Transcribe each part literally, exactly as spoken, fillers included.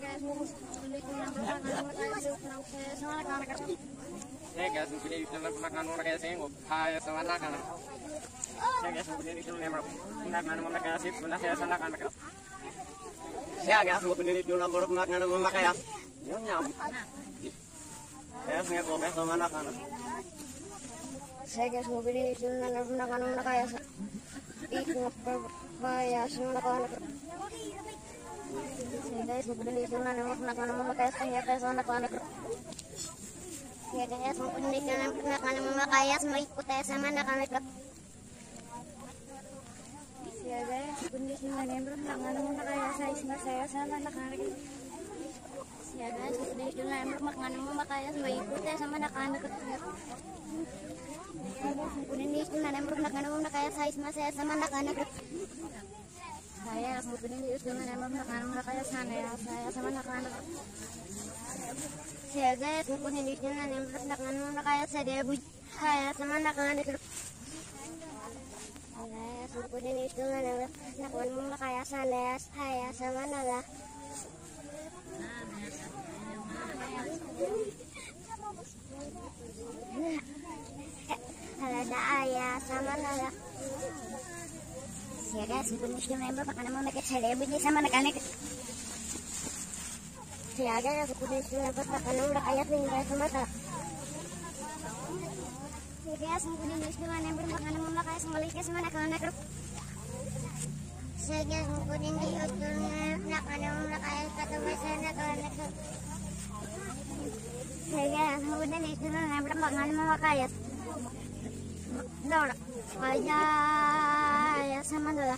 Saya guys, mungkin itu makan orang kayak saya, hai sama anak-anak. Saya guys, mungkin itu memang makan orang kayak sih, pernah saya sama anak-anak. Saya guys, mungkin itu makan orang kayak nyam. Saya sengaja komen sama anak-anak. Saya guys, mungkin itu makan orang kayak itu berbahaya sama anak-anak. Saya guys, mungkin itu makan orang kayak saya kayak anak-anak. Ya guys, mungkin itu makan orang kayak semua ikut sama anak-anak. Ya guys, mungkin itu makan orang kayak saya sama saya sama anak-anak. Ya guys, mungkin itu makan orang kayak semua ikut sama anak-anak. Mungkin itu makan orang kayak saya sama saya sama anak-anak. Saya mungkin itu makan orang kayak saya saya sama anak-anak. Ya guys, mungkin itu makan orang kayak saya saya sama anak-anak. Guys, mungkin itu makan orang kayak saya saya sama anak-anak. Ada ayah sama nala. Ya guys, mungkin itu member makan mau make celebrity sama anak-anak. Ya guys, mungkin itu member makan mau ayah tinggal sama nala. Ya guys, mungkin itu member makan mau kayak sama lagi sama anak-anak. Ya guys, mungkin itu makan mau kayak ketemu sama anak-anak. Ya guys, mungkin itu member makan mau kayak Dora, ayah sama Dora.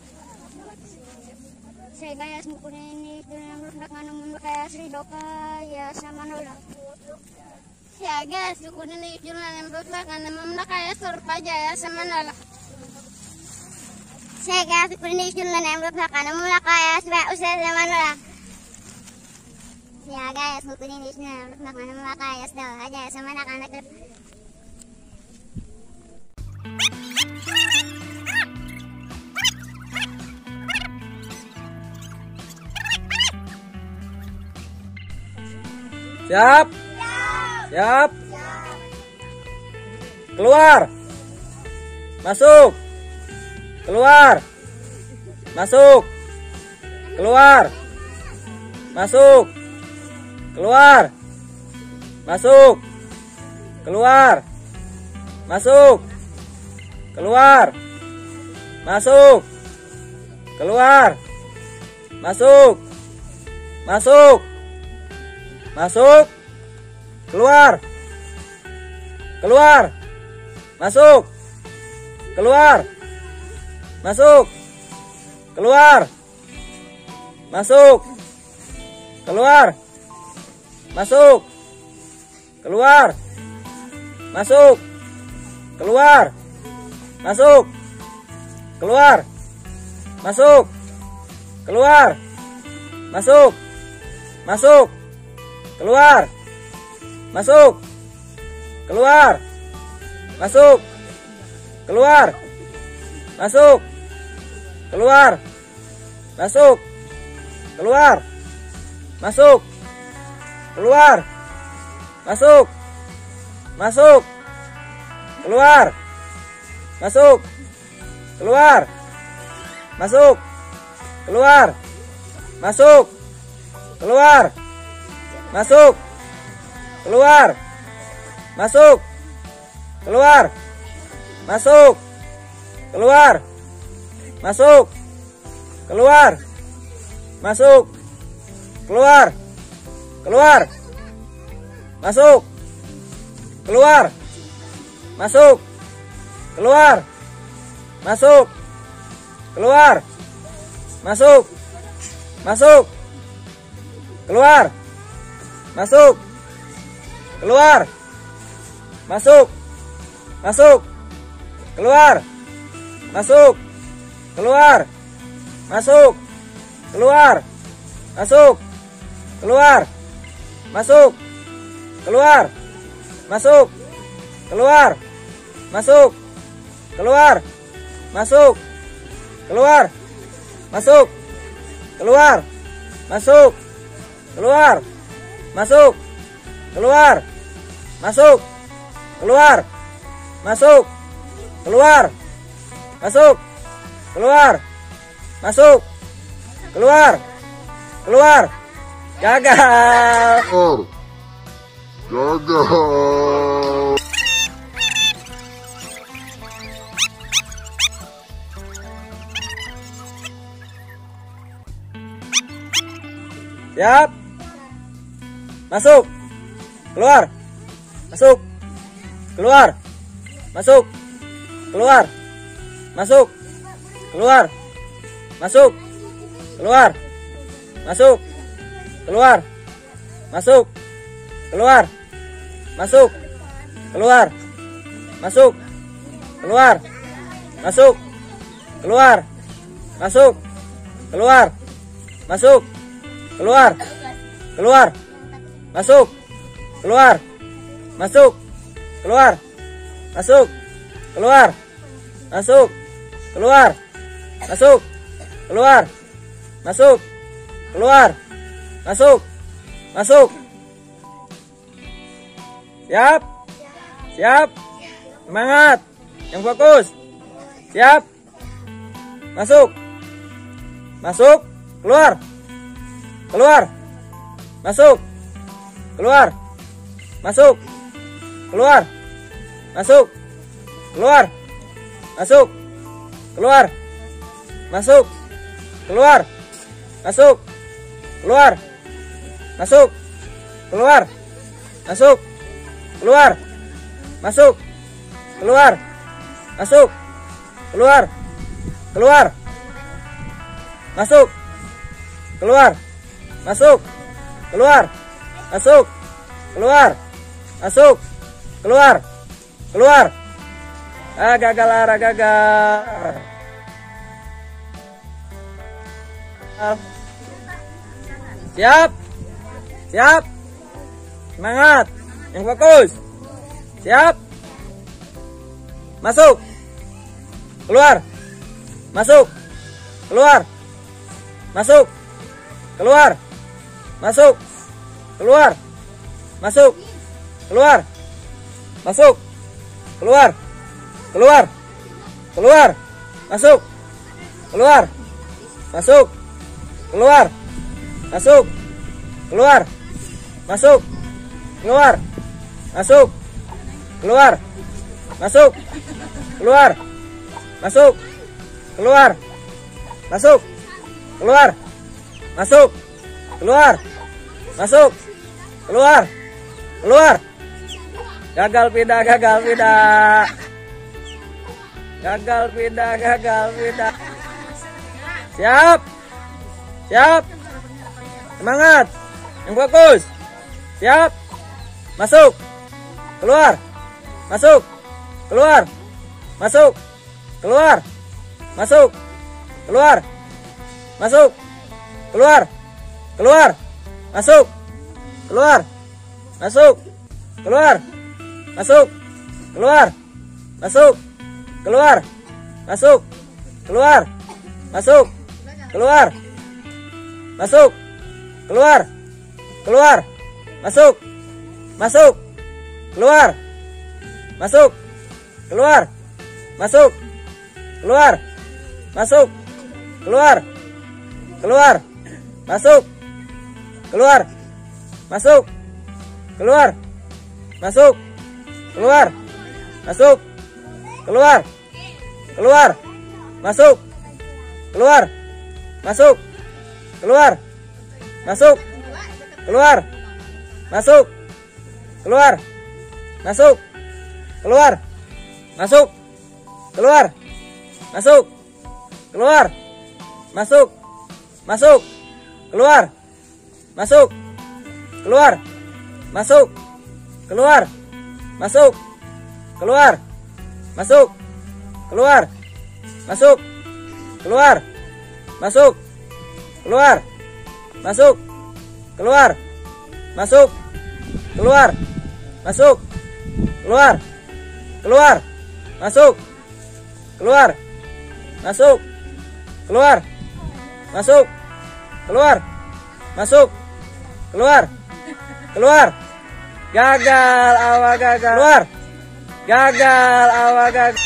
Saya guys, mungkin ini yang makan mau kayak Sri Doka ya sama Dora. Ya guys, mungkin ini yang makan mau kayak Surpaja ya sama Dora. Saya guys, mungkin ini yang makan mau kayak Sri Usa sama Dora. Ya guys, mungkin ini yang makan mau kayak Dora aja sama anak-anak. Siap? Siap? Keluar. Masuk. Keluar. Masuk. Keluar. Masuk. Keluar. Masuk. Keluar. Masuk. Keluar. Masuk. Keluar. Masuk. Masuk. Masuk. Keluar. Keluar. Masuk. Keluar. Masuk. Keluar. Masuk. Keluar. Masuk. Keluar. Masuk. Keluar. Masuk. Keluar. Masuk. Keluar. Masuk. Masuk. Keluar. Masuk. Keluar. Masuk. Keluar. Masuk. Keluar. Masuk. Keluar. Masuk. Keluar. Masuk. Masuk. Keluar. Masuk. Keluar. Masuk. Keluar. Masuk. Keluar. Masuk. Keluar. Masuk. Keluar. Masuk. Keluar. Masuk. Keluar. Masuk. Keluar. Keluar. Masuk. Keluar. Masuk. Keluar. Masuk. Keluar. Masuk. Masuk. Keluar. Masuk. Keluar. Masuk. Masuk. Keluar. Masuk. Keluar. Masuk. Keluar. Masuk. Keluar. Masuk. Keluar. Masuk. Keluar. Masuk. Keluar. Masuk. Keluar. Masuk. Keluar. Masuk. keluar, masuk, keluar, masuk, keluar, masuk, keluar, masuk, keluar, masuk, keluar, keluar, gagal. Gagal. Siap. Masuk. Keluar. Masuk. Keluar. Masuk. Keluar. Masuk. Keluar. Masuk. Keluar. Masuk. Keluar. Masuk. Keluar. Masuk. Keluar. Masuk. Keluar. Masuk. Keluar. Masuk. Keluar. Masuk. Keluar. Keluar. Masuk. Keluar. Masuk. Keluar. Masuk. Keluar. Masuk. Keluar. Masuk. Keluar. Masuk. Keluar. Masuk. Masuk. Siap. Siap. Semangat. Yang fokus. Siap. Masuk. Masuk. Keluar. Keluar. Masuk. Keluar. Masuk. Keluar. Masuk. Keluar. Masuk. Keluar. Masuk. Keluar. Masuk. Keluar. Masuk. Keluar. Masuk. Keluar. Masuk. Keluar. Masuk. Keluar. Keluar. Masuk. Keluar. Masuk. Keluar. Masuk. Keluar. Masuk. Keluar. Keluar. Ah, gagal arah, gagal. Siap. Siap. Semangat. Yang fokus. Siap. Masuk. Keluar. Masuk. Keluar. Masuk. Keluar. Masuk. Keluar. Masuk. Keluar. Masuk. Keluar. Keluar. Keluar. Masuk. Keluar. Masuk. Keluar. Masuk. Keluar. Masuk. Keluar. Masuk. Keluar. Masuk. Keluar. Masuk. Keluar. Masuk. Keluar. Masuk. Keluar. Masuk. Keluar. Keluar. Gagal pindah, gagal pindah. Gagal pindah, gagal pindah. Siap. Siap. Semangat. Yang fokus. Siap. Masuk. Keluar. Masuk. Keluar. Masuk. Keluar. Masuk. Keluar. Masuk. Keluar. Keluar. Masuk. Keluar. Masuk. Keluar. Masuk. Keluar. Masuk. Keluar. Masuk. Keluar. Masuk. Keluar. Masuk. Keluar. Keluar. Masuk. Masuk. Keluar. Masuk. Keluar. Masuk. Keluar. Masuk. Keluar. Keluar. Masuk. Keluar. Masuk. Keluar. Masuk. Keluar. Masuk. Keluar. Keluar. Masuk. Keluar. Masuk. Keluar. Masuk. Keluar. Masuk. Keluar. Masuk. Keluar. Masuk. Keluar. Masuk. Keluar. Masuk. Masuk. Keluar. Masuk. Keluar. Masuk. Keluar. Masuk. Keluar. Masuk. Keluar. Masuk. Keluar. Masuk. Keluar. Masuk. Keluar. Masuk. Keluar. Masuk. Keluar. Keluar. Masuk. Keluar. Masuk. Keluar. Masuk. Keluar. Masuk. keluar, keluar, gagal, awal gagal, keluar, gagal, awal gagal.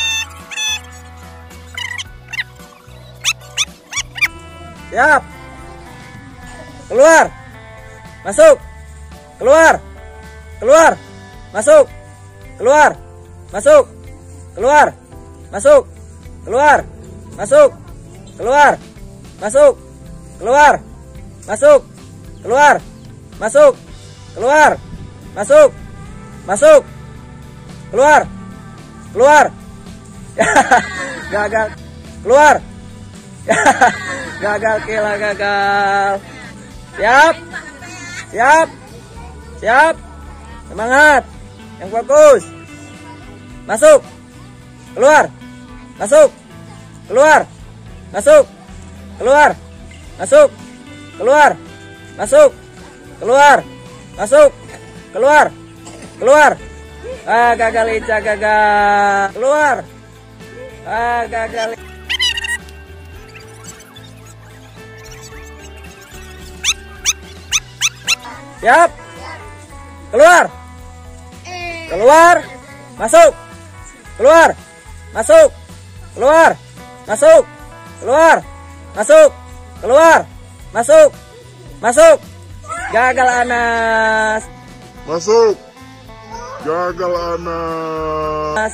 Siap, keluar, masuk, keluar, keluar, masuk, keluar, masuk, keluar, masuk, keluar, masuk, keluar, masuk, keluar, masuk, keluar, masuk, keluar, masuk, masuk, keluar, keluar, gagal, keluar, gagal, kila gagal. Siap, siap, siap, semangat, yang fokus, masuk, keluar, masuk, keluar, masuk, keluar, masuk, keluar, masuk, keluar, masuk, keluar, keluar, ah gagal Ica, gagal, keluar, ah gagal. Siap, keluar, keluar, masuk, keluar, masuk, keluar, masuk, keluar, masuk, keluar, masuk, masuk, gagal Anas, Masuk. Gagal Anas.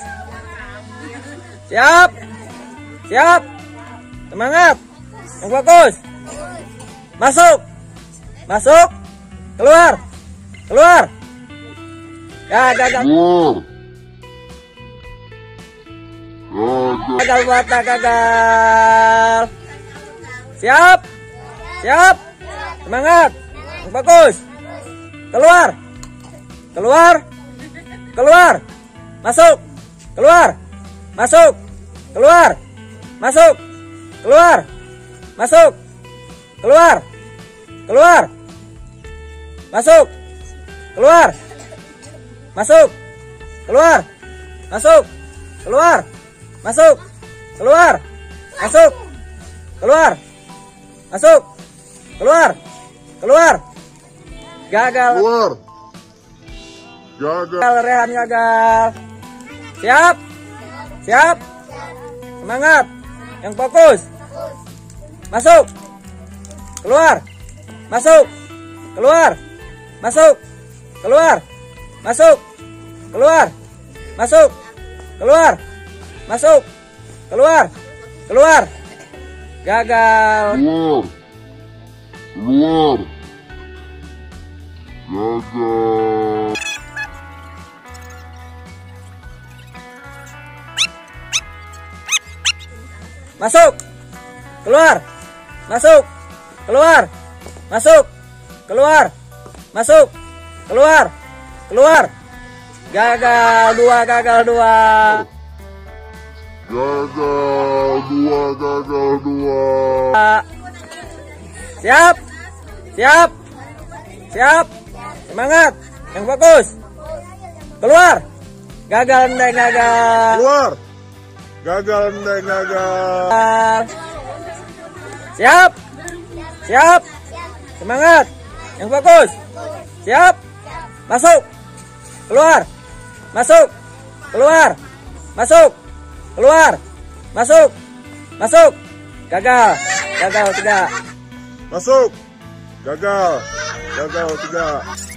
Siap, siap, semangat, yang fokus, masuk, masuk, keluar, keluar, ya gagal, gagal mata, gagal. Siap, siap, semangat, yang fokus, keluar, keluar, keluar, masuk, keluar, masuk, keluar, masuk, keluar, masuk, keluar, keluar, masuk, keluar, masuk, keluar, masuk, keluar, masuk, keluar, masuk, keluar, masuk, keluar, keluar, gagal, Keluar. Gagal. gagal, Rehan gagal. Siap, siap, semangat, yang fokus, masuk, keluar, masuk, keluar, masuk, keluar, masuk, keluar, masuk, keluar, masuk, keluar, keluar, gagal. Keluar. Keluar. Gagal. Masuk, keluar, masuk, keluar, masuk, keluar, masuk, keluar, keluar, gagal dua, gagal dua. Gagal dua. Gagal dua. Siap, siap, siap, semangat, yang fokus, keluar, gagal, ndeng, gagal. Keluar. Gagal ndeng, gagal. Siap, siap, semangat, yang fokus, siap, masuk, keluar, masuk, keluar, masuk, keluar, masuk, masuk, gagal, gagal tiga. Masuk. Gagal. Gagal tiga.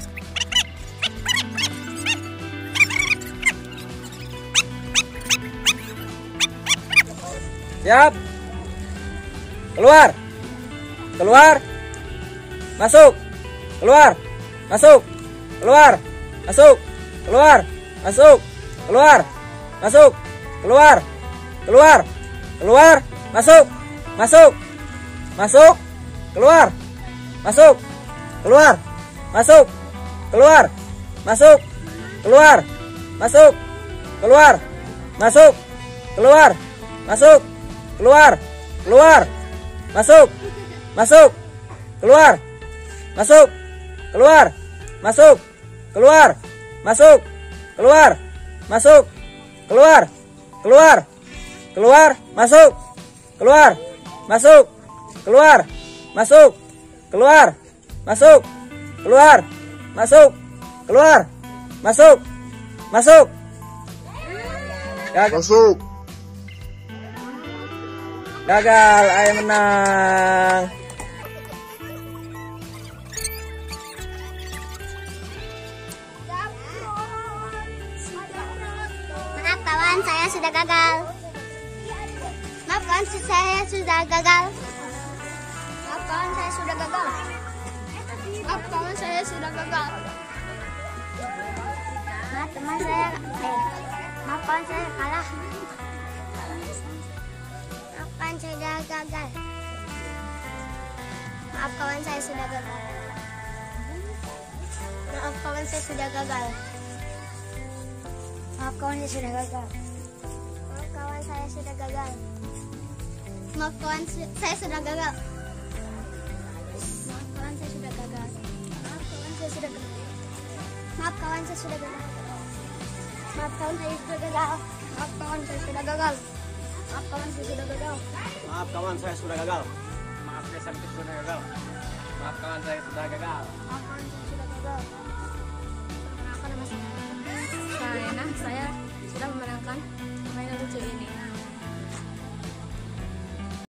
Siap, keluar, keluar, masuk, keluar, masuk, keluar, masuk, keluar, masuk, keluar, masuk, keluar, keluar, keluar, masuk, masuk, masuk, keluar, masuk, keluar, masuk, keluar, masuk, keluar, masuk, keluar, masuk, keluar, masuk, keluar, keluar, masuk, masuk, keluar, masuk, keluar, masuk, keluar, masuk, keluar, masuk, keluar, keluar, keluar, masuk, keluar, masuk, keluar, masuk, keluar, masuk, keluar, masuk, keluar, masuk, masuk. Gagal. Masuk. Gagal, ayah menang. Maaf kawan, saya sudah gagal. Maaf kawan, saya sudah gagal. Maaf kawan, saya sudah gagal. Maaf kawan, saya sudah gagal. Maaf teman saya, eh, maaf kawan, saya kalah. Maaf kawan, saya sudah gagal. Maaf kawan, saya sudah gagal. Maaf kawan, saya sudah gagal. Maaf kawan, saya sudah gagal. Maaf kawan, saya sudah gagal. Maaf kawan, saya sudah gagal. Maaf kawan, saya sudah gagal. Maaf kawan, saya sudah gagal. Maaf kawan, saya sudah gagal. Maaf kawan, saya sudah gagal. Maaf kawan, saya sudah gagal. Maaf kawan, saya sudah gagal. Maaf kawan, saya sudah gagal. Maaf saya sudah gagal. Maaf kawan, saya sudah gagal. Maaf kawan, saya sudah gagal. Kenapa nama saya?